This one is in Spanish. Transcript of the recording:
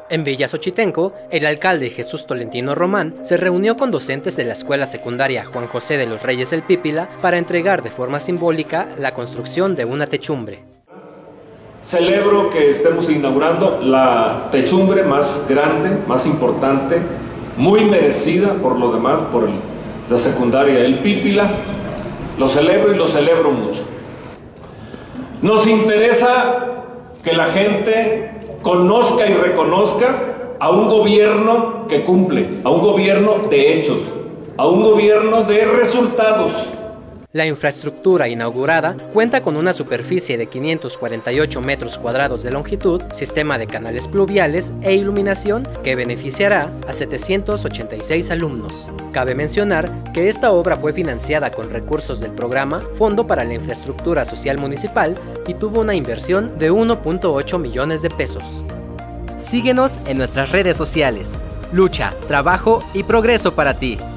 En Villa Xochitenco, el alcalde Jesús Tolentino Román se reunió con docentes de la escuela secundaria Juan José de los Reyes El Pípila para entregar de forma simbólica la construcción de una techumbre. Celebro que estemos inaugurando la techumbre más grande, más importante, muy merecida por lo demás, por la secundaria El Pípila. Lo celebro y lo celebro mucho. Nos interesa que la gente conozca y reconozca a un gobierno que cumple, a un gobierno de hechos, a un gobierno de resultados. La infraestructura inaugurada cuenta con una superficie de 548 metros cuadrados de longitud, sistema de canales pluviales e iluminación que beneficiará a 786 alumnos. Cabe mencionar que esta obra fue financiada con recursos del programa Fondo para la Infraestructura Social Municipal y tuvo una inversión de 1.8 millones de pesos. Síguenos en nuestras redes sociales. Lucha, trabajo y progreso para ti.